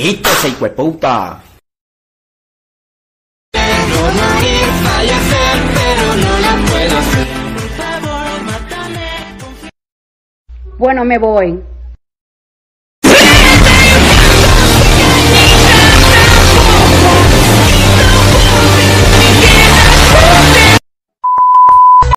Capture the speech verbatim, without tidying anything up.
dijiste, ese hijueputa. Quiero morir, fallecer, pero no la puedo hacer. Por favor, mátame. Bueno, me voy.